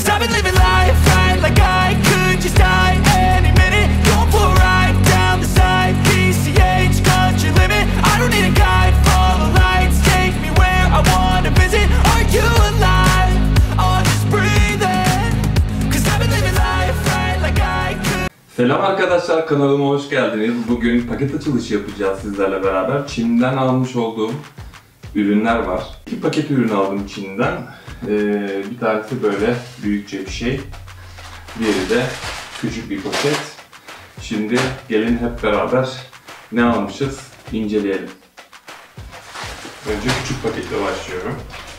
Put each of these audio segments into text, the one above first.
Cause I've been living life right like I could just die any minute. Going for a ride down the side, PCH, country limit. I don't need a guide, follow lights, take me where I wanna visit. Are you alive? Or just breathing? Cause I've been living life right like I could. Selam arkadaşlar, kanalıma hoş geldiniz. Bugün paket açılışı yapacağız sizlerle beraber. Çin'den almış olduğum ürünler var. 2 paket ürün aldım Çin'den. Bir tanesi böyle büyükçe bir şey. Diğeri de küçük bir poşet. Şimdi gelin hep beraber ne almışız inceleyelim. Önce küçük paketle başlıyorum.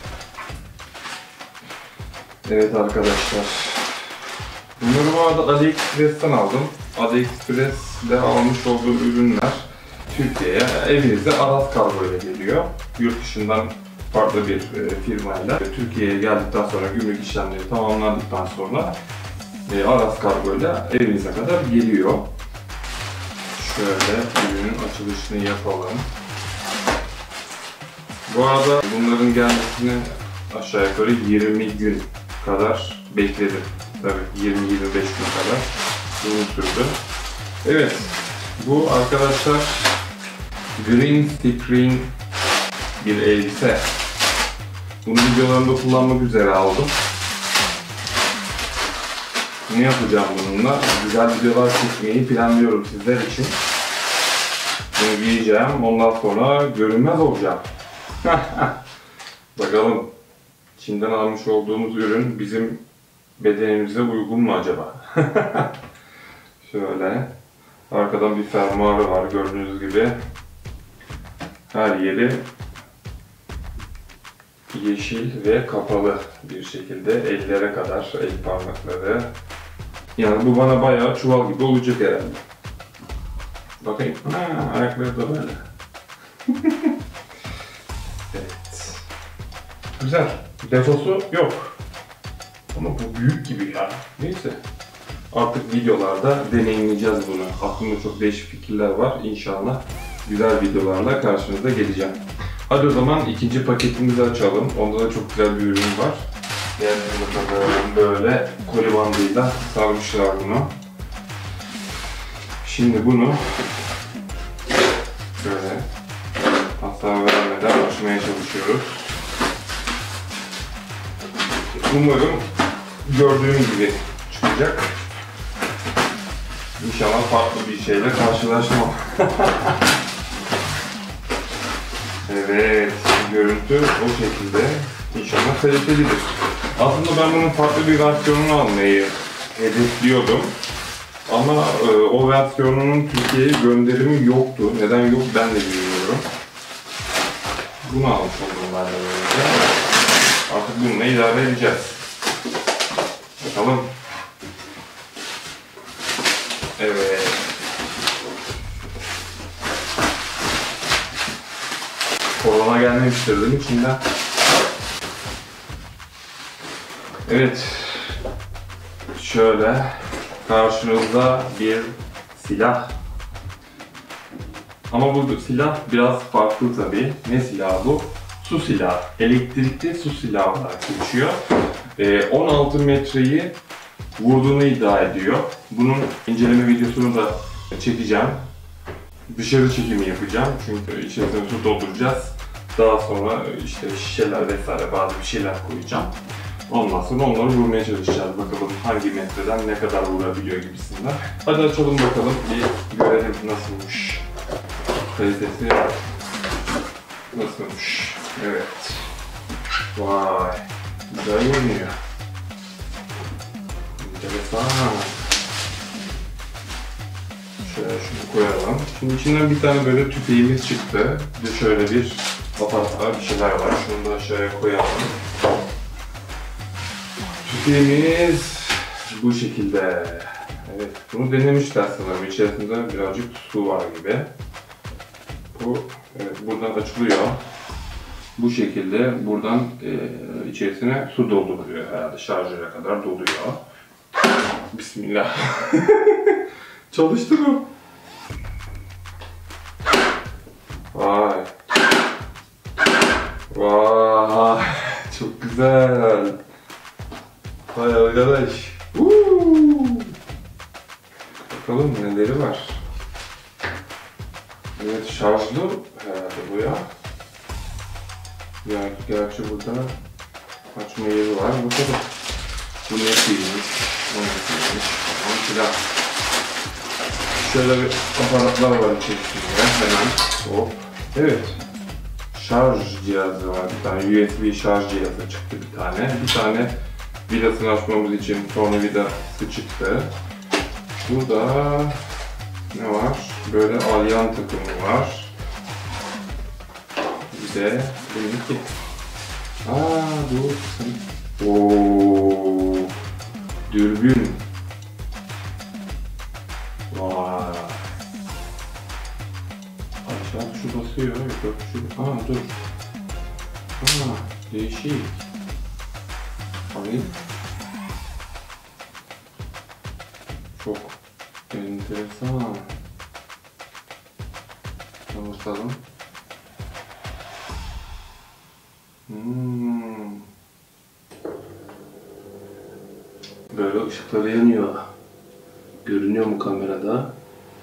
Evet arkadaşlar. Bunları bu arada AliExpress'ten aldım. AliExpress'de almış olduğum ürünler Türkiye'ye, evinizde Aras Kargo ile geliyor. Yurt dışından farklı bir firmayla Türkiye'ye geldikten sonra gümrük işlemleri tamamlandıktan sonra Aras Kargo ile evinize kadar geliyor. Şöyle ürünün açılışını yapalım. Bu arada bunların gelmesini aşağı yukarı 20 gün kadar bekledim. Tabii 20-25 gün kadar uzun sürdü. Evet, bu arkadaşlar green screen bir elbise. Bunu videolarımda kullanmak üzere aldım. Ne yapacağım bununla? Güzel videolar çekmeyi planlıyorum sizler için. Bunu giyeceğim, ondan sonra görünmez olacağım. Bakalım, Çin'den almış olduğumuz ürün bizim bedenimize uygun mu acaba? Şöyle, arkadan bir fermuarı var gördüğünüz gibi. Her yeri yeşil ve kapalı bir şekilde ellere kadar, el parmakları. Yani bu bana bayağı çuval gibi olacak herhalde. Bakayım, ayakları da böyle. Evet. Güzel, defosu yok. Ama bu büyük gibi ya. Neyse. Artık videolarda deneyimleyeceğiz bunu. Aklımda çok değişik fikirler var. İnşallah güzel videolarla karşınıza geleceğim. Hadi o zaman ikinci paketimizi açalım. Onda da çok güzel bir ürün var. Bakalım, böyle koli bandıyla sarmışlar bunu. Şimdi bunu böyle hasar vermeden açmaya çalışıyoruz. Umarım gördüğüm gibi çıkacak. İnşallah farklı bir şeyle karşılaşmam. Evet, görüntü o şekilde. İnşallah kalitelidir. Aslında ben bunun farklı bir versiyonunu almayı hedefliyordum. Ama o versiyonunun Türkiye'ye gönderimi yoktu. Neden yok ben de bilmiyorum. Bunu almış oldum ben de böylece. Artık bununla idare edeceğiz. Bakalım. Evet. Korona gelmemiştir değil mi Çin'den? Evet. Şöyle karşınızda bir silah. Ama bu silah biraz farklı tabii. Ne silahı bu? Su silahı. Elektrikli su silahı olarak geçiyor. 16 metreyi vurduğunu iddia ediyor. Bunun inceleme videosunu da çekeceğim. Dışarı çekimi yapacağım çünkü içerisine su dolduracağız. Daha sonra işte şişeler vesaire bazı bir şeyler koyacağım. Ondan sonra onları vurmaya çalışacağız. Bakalım hangi metreden ne kadar vurabiliyor gibisinden. Hadi açalım bakalım bir görelim nasılmış. Kalitesi nasılmış. Evet. Vay. Güzel görünüyor. Enteresan. Şöyle şunu koyalım. Şimdi içinden bir tane böyle tüfeğimiz çıktı. Bir de şöyle bir aparat bir şeyler var. Şunu da aşağıya koyalım. Tüfeğimiz bu şekilde. Evet, bunu denemişler sanırım. İçerisinde birazcık su var gibi. Bu, evet, buradan açılıyor. Bu şekilde buradan içerisine su dolduruyor herhalde. Şarjöre kadar doluyor. Bismillah. Çalıştı mı? Vay. Vay. Çok güzel. Bayağı arkadaş. Bakalım neleri var. Evet, şarjlı herhalde bu ya. Yani gerçi burada açma yeri var. Bakalım. Bu ne değilmiş? Tamam filan. Şöyle bir aparatlar var içerisinde. Hemen hop. Evet. Şarj cihazı var. Bir tane USB şarj cihazı çıktı bir tane. Bir tane vidasını açmamız için tornavidası çıktı. Burada ne var? Böyle alyan takımı var. Bir de benimki. Dur. Ooo. Dürbün. Vay. Aşağı tuşu basıyor, yukarı tuşu. Dur. Değişik. Alayım. Çok enteresan. Bakalım. Böyle ışıkları yanıyor. Görünüyor mu kamerada?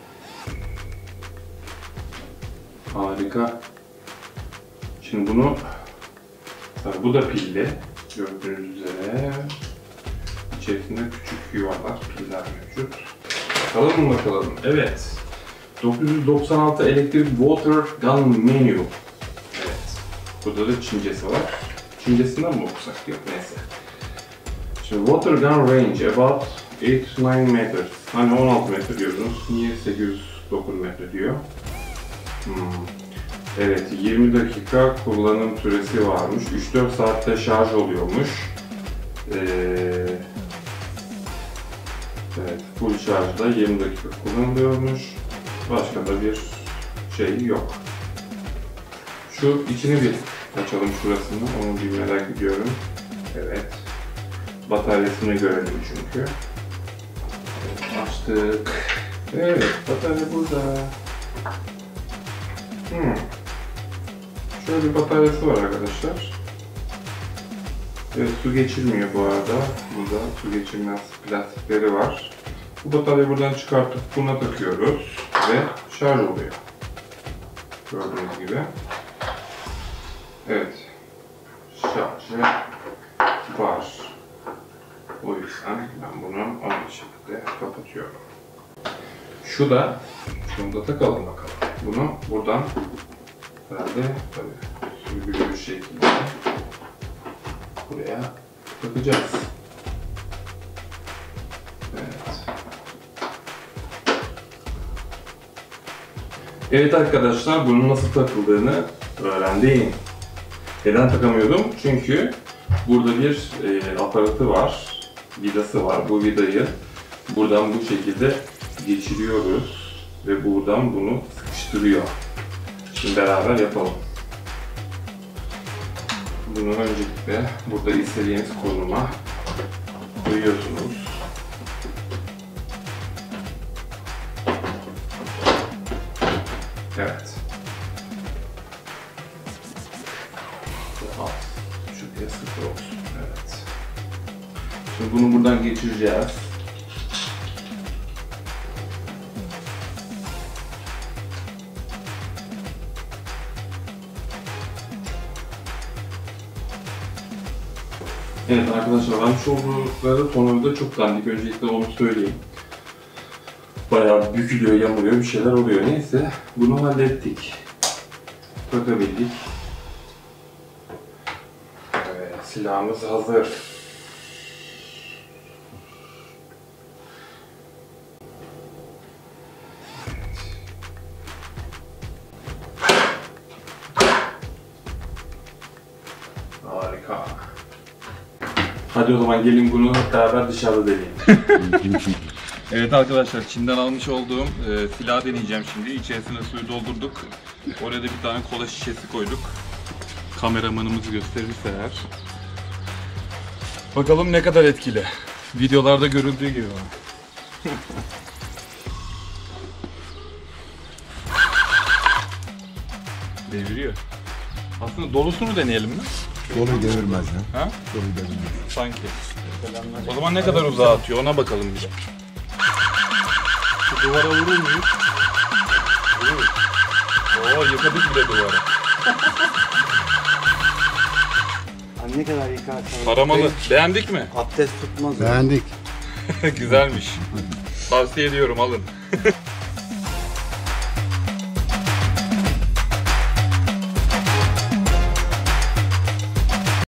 Harika. Şimdi bunu, tabii bu da pilli. Gördüğünüz üzere. İçerisinde küçük yuvarlak piller mevcut. Bakalım. Evet. 996 Electric Water Gun Menu. Evet. Burada da Çincesi var. Çincesinden mi okusak? Yok neyse. Şimdi Water Gun Range about 8-9 meters. Hani 16 metre diyordunuz. Niye 809 metre diyor? Evet, 20 dakika kullanım süresi varmış. 3-4 saatte şarj oluyormuş. Evet, full şarjda 20 dakika kullanılıyormuş. Başka da bir şey yok. Şu içini bir açalım şurasını, onu bir merak ediyorum. Evet. Bataryasını görelim çünkü. Evet, açtık. Evet, batarya burada. Şöyle bir bataryası var arkadaşlar. Evet, su geçirmiyor bu arada. Burada su geçirmez plastikleri var. Bu bataryayı buradan çıkartıp buna takıyoruz ve şarj oluyor. Gördüğünüz gibi. Evet. Şarjı var. O yüzden ben bunu aynı şekilde kapatıyorum. Şunu da takalım bakalım. Bunu buradan herhalde sürgülü bir şekilde buraya takacağız. Evet. Evet arkadaşlar, bunun nasıl takıldığını öğrendim. Neden takamıyordum? Çünkü burada bir aparatı var, vidası var. Bu vidayı buradan bu şekilde geçiriyoruz ve buradan bunu sıkıştırıyor. Şimdi beraber yapalım. Bunu öncelikle burada istediğiniz konuma koyuyorsunuz. Evet. Şuraya sıfır olsun. Evet. Şimdi bunu buradan geçireceğiz. Evet arkadaşlar, ben şu oldukları tornavida çok dandik. Öncelikle onu söyleyeyim. Bayağı bükülüyor, yamuluyor, bir şeyler oluyor. Neyse, bunu hallettik. Takabildik. Evet, silahımız hazır. Harika. Hadi o zaman gelin bunu beraber dışarıda deneyelim. Evet arkadaşlar, Çin'den almış olduğum silahı deneyeceğim şimdi. İçerisine suyu doldurduk. Oraya da bir tane kola şişesi koyduk. Kameramanımız gösterirse eğer. Bakalım ne kadar etkili. Videolarda görüldüğü gibi. Deviriyor. Aslında dolusunu deneyelim mi? Doluyu devirmez ya. Ha? Doluyu devirmez. Sanki. O zaman ne kadar uzağa atıyor ona bakalım bir de. Şu duvara vurur muyuz? Vurur. Oo yıkadık bile duvara. Ne kadar yıkarsan. Paramalı. Beğendik mi? Abdest tutmaz. Beğendik. Güzelmiş. Tavsiye ediyorum alın.